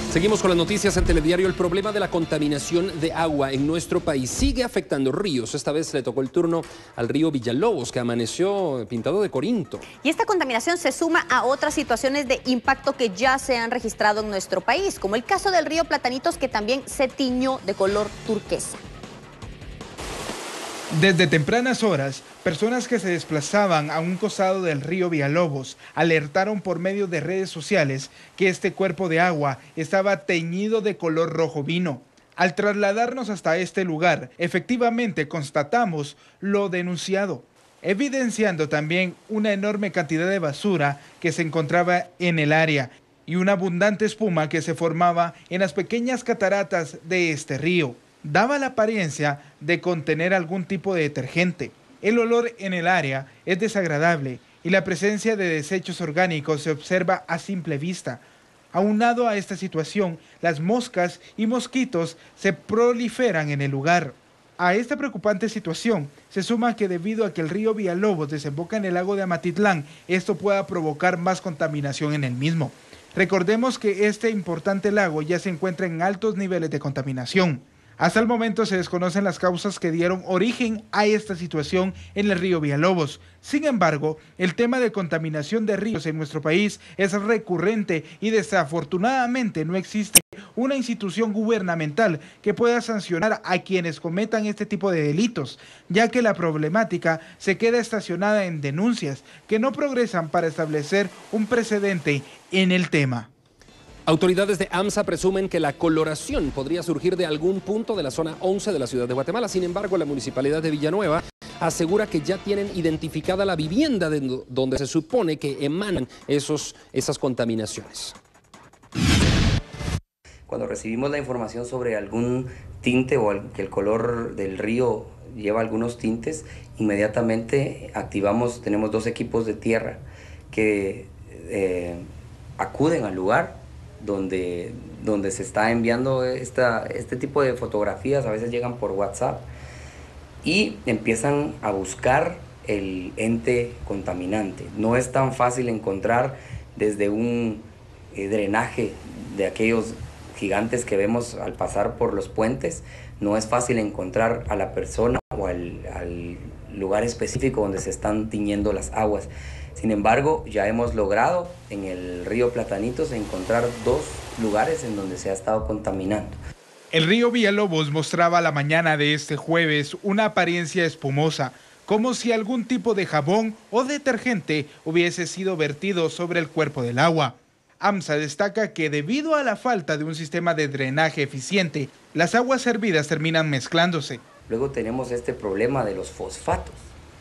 Seguimos con las noticias en Telediario. El problema de la contaminación de agua en nuestro país sigue afectando ríos. Esta vez le tocó el turno al río Villalobos, que amaneció pintado de corinto. Y esta contaminación se suma a otras situaciones de impacto que ya se han registrado en nuestro país, como el caso del río Platanitos, que también se tiñó de color turquesa. Desde tempranas horas, personas que se desplazaban a un costado del río Villalobos alertaron por medio de redes sociales que este cuerpo de agua estaba teñido de color rojo vino. Al trasladarnos hasta este lugar, efectivamente constatamos lo denunciado, evidenciando también una enorme cantidad de basura que se encontraba en el área y una abundante espuma que se formaba en las pequeñas cataratas de este río. Daba la apariencia de contener algún tipo de detergente. El olor en el área es desagradable y la presencia de desechos orgánicos se observa a simple vista. Aunado a esta situación, las moscas y mosquitos se proliferan en el lugar. A esta preocupante situación se suma que debido a que el río Villalobos desemboca en el lago de Amatitlán, esto pueda provocar más contaminación en el mismo. Recordemos que este importante lago ya se encuentra en altos niveles de contaminación. Hasta el momento se desconocen las causas que dieron origen a esta situación en el río Villalobos. Sin embargo, el tema de contaminación de ríos en nuestro país es recurrente y desafortunadamente no existe una institución gubernamental que pueda sancionar a quienes cometan este tipo de delitos, ya que la problemática se queda estacionada en denuncias que no progresan para establecer un precedente en el tema. Autoridades de AMSA presumen que la coloración podría surgir de algún punto de la zona 11 de la ciudad de Guatemala. Sin embargo, la municipalidad de Villanueva asegura que ya tienen identificada la vivienda donde se supone que emanan esas contaminaciones. Cuando recibimos la información sobre algún tinte o que el color del río lleva algunos tintes, inmediatamente tenemos 2 equipos de tierra que acuden al lugar donde se está enviando este tipo de fotografías. A veces llegan por WhatsApp y empiezan a buscar el ente contaminante. No es tan fácil encontrar desde un drenaje de aquellos gigantes que vemos al pasar por los puentes. No es fácil encontrar a la persona o al lugar específico donde se están tiñendo las aguas. Sin embargo, ya hemos logrado en el río Platanitos encontrar 2 lugares en donde se ha estado contaminando. El río Villalobos mostraba la mañana de este jueves una apariencia espumosa, como si algún tipo de jabón o detergente hubiese sido vertido sobre el cuerpo del agua. AMSA destaca que debido a la falta de un sistema de drenaje eficiente, las aguas hervidas terminan mezclándose. Luego tenemos este problema de los fosfatos.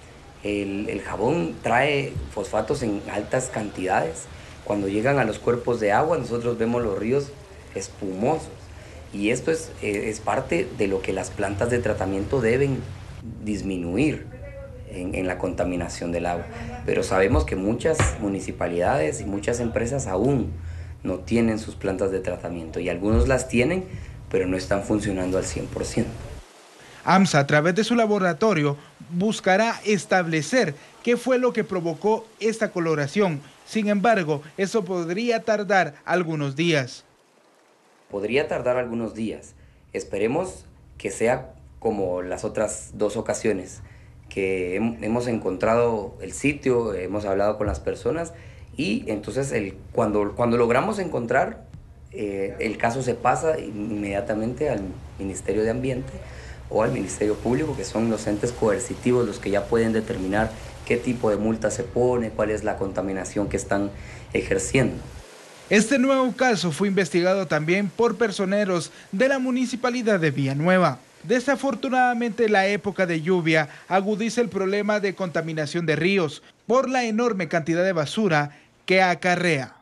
El jabón trae fosfatos en altas cantidades. Cuando llegan a los cuerpos de agua, nosotros vemos los ríos espumosos. Y esto es parte de lo que las plantas de tratamiento deben disminuir en la contaminación del agua. Pero sabemos que muchas municipalidades y muchas empresas aún no tienen sus plantas de tratamiento. Y algunos las tienen, pero no están funcionando al 100%. AMSA, a través de su laboratorio, buscará establecer qué fue lo que provocó esta coloración. Sin embargo, eso podría tardar algunos días. Podría tardar algunos días. Esperemos que sea como las otras 2 ocasiones, que hemos encontrado el sitio, hemos hablado con las personas y entonces cuando logramos encontrar, el caso se pasa inmediatamente al Ministerio de Ambiente o al Ministerio Público, que son los entes coercitivos los que ya pueden determinar qué tipo de multa se pone, cuál es la contaminación que están ejerciendo. Este nuevo caso fue investigado también por personeros de la Municipalidad de Villanueva. Desafortunadamente, la época de lluvia agudiza el problema de contaminación de ríos por la enorme cantidad de basura que acarrea.